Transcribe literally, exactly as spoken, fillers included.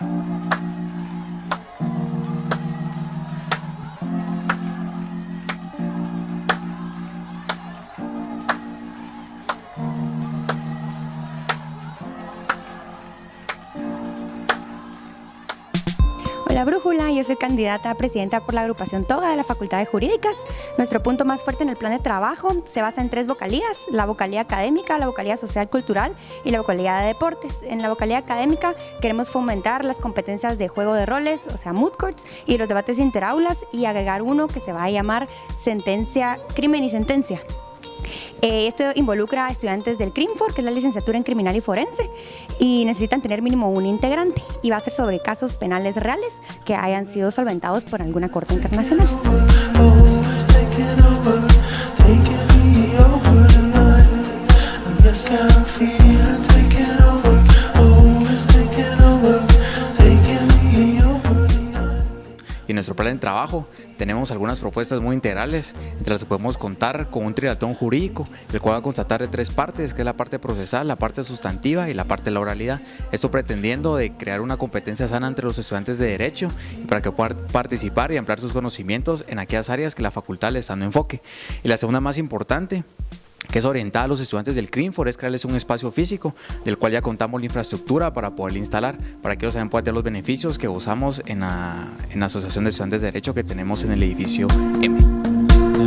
Hola Brújula, yo soy candidata a presidenta por la agrupación Toga de la Facultad de Jurídicas. Nuestro punto más fuerte en el plan de trabajo se basa en tres vocalías: la vocalía académica, la vocalía social cultural y la vocalía de deportes. En la vocalía académica queremos fomentar las competencias de juego de roles, o sea moot courts, y los debates interaulas, y agregar uno que se va a llamar sentencia, crimen y sentencia. Eh, esto involucra a estudiantes del CRIMFOR, que es la licenciatura en Criminal y Forense, y necesitan tener mínimo un integrante, y va a ser sobre casos penales reales que hayan sido solventados por alguna corte internacional. Y en nuestro plan de trabajo tenemos algunas propuestas muy integrales, entre las que podemos contar con un triatlón jurídico, el cual va a constatar de tres partes, que es la parte procesal, la parte sustantiva y la parte de la oralidad. Esto pretendiendo de crear una competencia sana entre los estudiantes de Derecho y para que puedan participar y ampliar sus conocimientos en aquellas áreas que la facultad les está dando enfoque. Y la segunda más importante, que es orientada a los estudiantes del CRIMFOR, es crearles un espacio físico del cual ya contamos la infraestructura para poderlo instalar, para que ellos también puedan tener los beneficios que gozamos en la, en la Asociación de Estudiantes de Derecho que tenemos en el edificio M.